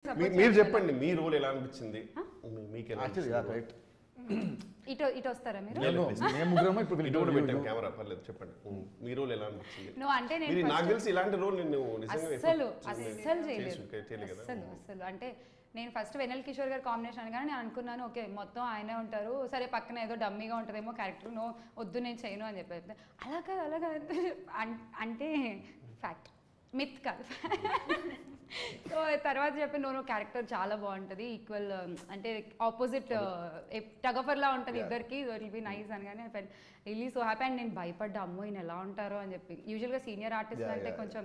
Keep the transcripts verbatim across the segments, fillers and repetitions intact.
మీరు చెప్పండి మీ రోల్ ఎలా అనిపించింది మీకు యాక్చువల్లీ యా రైట్ ఇటు ఇటు వస్తారా మీరు నేను ముగ్గురమే ఇప్పుడు ఇటు కూడా పెట్టాను కెమెరా పర్లేదు చెప్పండి మీ రోల్ ఎలా అనిపించింది నో అంటే నేను మీరు నాకు తెలిసి ఇలాంటి రోల్ నేను నిజంగా అసలు అసలు చేయలేదు అసలు అసలు అంటే నేను ఫస్ట్ వెన్నెల కిషోర్ గారి కాంబినేషన్ అనగానే నేను అనుకున్నాను ఓకే మొత్తం ఆయనే ఉంటారు సరే పక్కన ఏదో డమ్మీగా ఉంటుందేమో క్యారెక్టర్ నో వద్దు నేను చేయను అని చెప్పి అలా కాదు అలా కాదు అంటే ఫ్యాక్ట్ మిత్ కాదు సో తర్వాత చెప్పి నో క్యారెక్టర్ చాలా బాగుంటుంది ఈక్వల్ అంటే ఆపోజిట్ టగఫర్లా ఉంటుంది ఇద్దరికి ఇట్ విల్ బి నైస్ అనగానే రియలీ సో హ్యాపీ అండ్ నేను భయపడ్డా అమ్మో ఈయన ఎలా ఉంటారో అని చెప్పి యూజువల్గా సీనియర్ ఆర్టిస్ట్ అంటే కొంచెం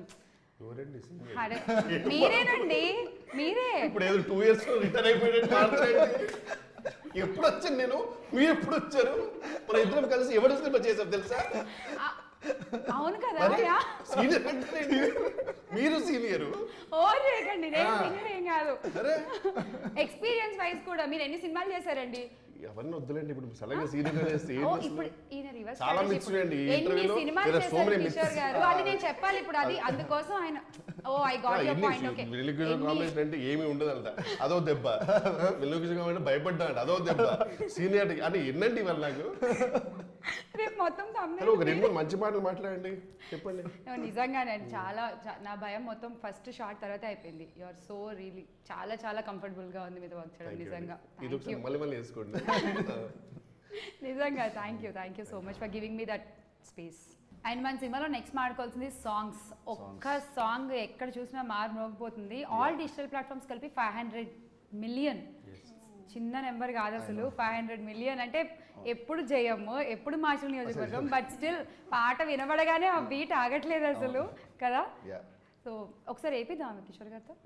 మీరేనండి మీరే ఇప్పుడు ఏదో టూ ఇయర్స్ రిటర్న్ అయిపోయినట్టు ఎప్పుడు వచ్చాను నేను మీరు ఎప్పుడు వచ్చారు మన ఇద్దరం కలిసి ఎవరు సినిమా చేసాం తెలుసా అవును కదా సీనియర్ మీరు సీనియర్ ఓ చేయకండి నేను సీనియర్ ఏం కాదు ఎక్స్పీరియన్స్ వైజ్ కూడా మీరు ఎన్ని సినిమాలు చేశారండి ఎవరిని వద్దులేండి ఇప్పుడు సడన్గా సీనియర్ చేస్తే ఇప్పుడు ఈయన రివర్స్ చాలా మిక్స్ అండి ఎన్ని సినిమాలు చేశారు కిషోర్ గారు అది నేను చెప్పాలి ఇప్పుడు అది అందుకోసం ఆయన oh I got your point okay Vennela Kishore combination అంటే ఏమీ ఉండదంట అదో దెబ్బ వెన్నెల కిషోర్ కాంబినేషన్ భయపడ్డా అంట అదో దెబ్బ సీనియర్ అంటే ఎన్నండి ఇవాళ నాకు రేపు మొత్తం హలో ఒక రెండు మంచి మాటలు మాట్లాడండి చెప్పండి నిజంగానే చాలా నా భయం మొత్తం ఫస్ట్ షాట్ తర్వాత అయిపోయింది యు ఆర్ సో రియలీ చాలా చాలా కంఫర్టబుల్ గా ఉంది మీతో వర్క్ చేయడం నిజంగా ఇది ఒకసారి మళ్ళీ మళ్ళీ వేసుకోండి నిజంగా thank you thank you so much for giving me that space and మన సినిమాలో నెక్స్ట్ మాట్లాడుకోవాల్సింది సాంగ్స్ ఒక్క సాంగ్ ఎక్కడ చూసినా మారు మోగిపోతుంది ఆల్ డిజిటల్ ప్లాట్ఫామ్స్ కలిపి ఫైవ్ హండ్రెడ్ మిలియన్ చిన్న నెంబర్ కాదు అసలు ఫైవ్ హండ్రెడ్ మిలియన్ అంటే ఎప్పుడు జయము ఎప్పుడు మాచర్ల నియోజకవర్గం బట్ స్టిల్ పాట వినబడగానే ఆ బీట్ ఆగట్లేదు అసలు కదా సో ఒకసారి వేపిద్దాం కిషోర్ గారితో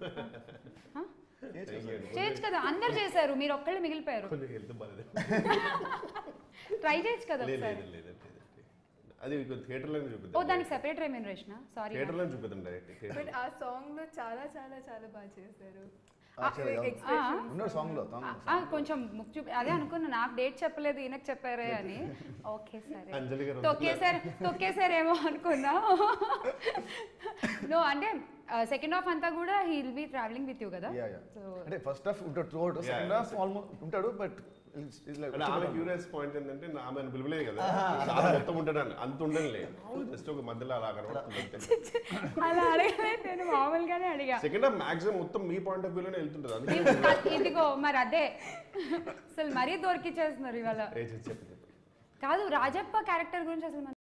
చేయొచ్చు కదా అందరు చేశారు మీరు ఒక్కళ్ళు మిగిలిపోయారు ట్రై చేయొచ్చు కదా అది థియేటర్ లో చూపిద్దాం ఓ దానికి సెపరేట్ రెమ్యూనరేషన్ సారీ థియేటర్ లో చూపిద్దాం డైరెక్ట్ బట్ ఆ సాంగ్ లో చాలా చాలా చాలా బాగా చేశారు కొంచెం ముక్కు అదే అనుకున్నా నాకు డేట్ చెప్పలేదు ఈయనకు చెప్పారే అని ఓకే సరే తొక్కేసారు తొక్కేసారేమో అనుకున్నా నో అంటే సెకండ్ హాఫ్ అంతా కూడా he will be travelling with you కదా సో అంటే ఫస్ట్ హాఫ్ ఉంటాడు త్రూఅవుట్ సెకండ్ హాఫ్ ఆల్మోస్ట్ ఉంటాడు బట్ ఆమె క్యూరియస్ పాయింట్ ఏంటంటే ఆమె పిలవలేదు కదా చాలా మొత్తం ఉంటాడు అంత ఉండలే జస్ట్ ఒక మధ్యలో అలా అలా అడగలేదు నేను మామూలుగానే అడిగా సెకండ్ హాఫ్ మాక్సిమం మొత్తం మీ పాయింట్ ఆఫ్ వ్యూలోనే వెళ్తుంటది ఇదిగో మరి అదే అసలు మరీ దొరికిచ్చేస్తున్నారు ఇవాళ చెప్పండి కాదు రాజప్ప క్యారెక్టర్ గురించి అసలు